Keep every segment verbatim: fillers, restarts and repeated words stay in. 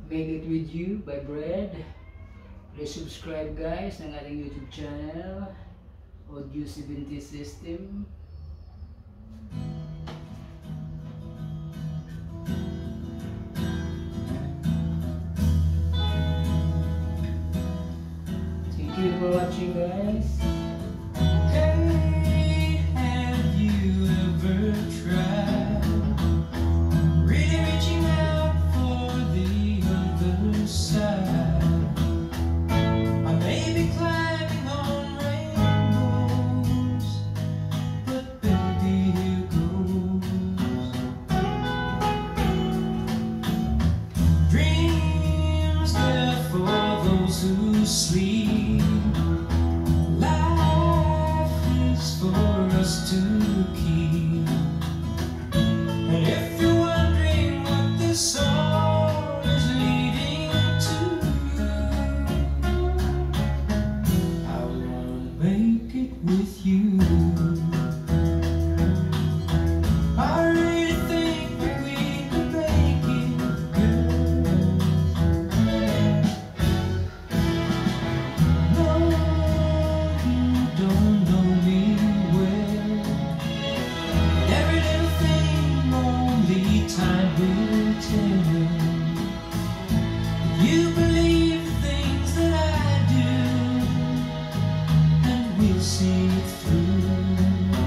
Make It With You by Bread. Please subscribe guys ng ating YouTube channel, Audio seventy System. Thank you for watching guys. Hey, have you ever tried really reaching out for the other side? I may be climbing on rainbows, but baby, here goes. Dreams there for those who sleep. Life is for us to keep. And if you're wondering what this song is leading to, I wanna make it with you. I really think that we could make it, girl. No, you don't know me well. Every little thing only time will tell. You believe the things that I do, and we'll see it through.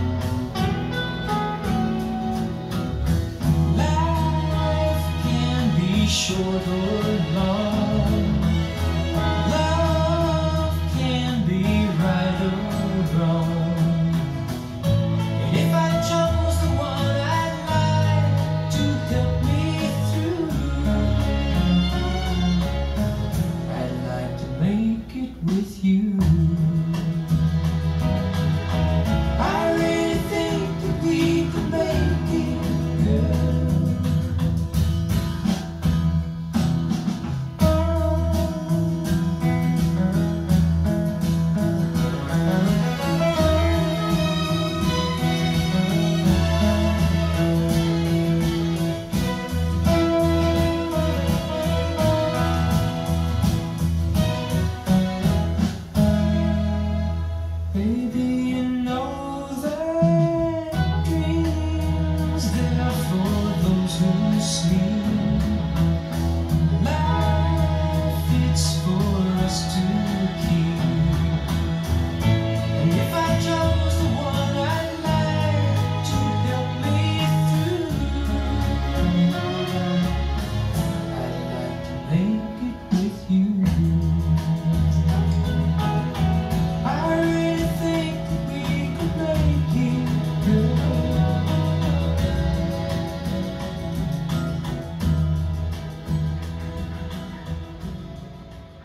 Life can be short or long. Love can be right or wrong. And if I chose the one I'd like to help me through, I'd like to make it with you. I really think that we could make it, girl. Baby, you know that dreams there for those who sleep.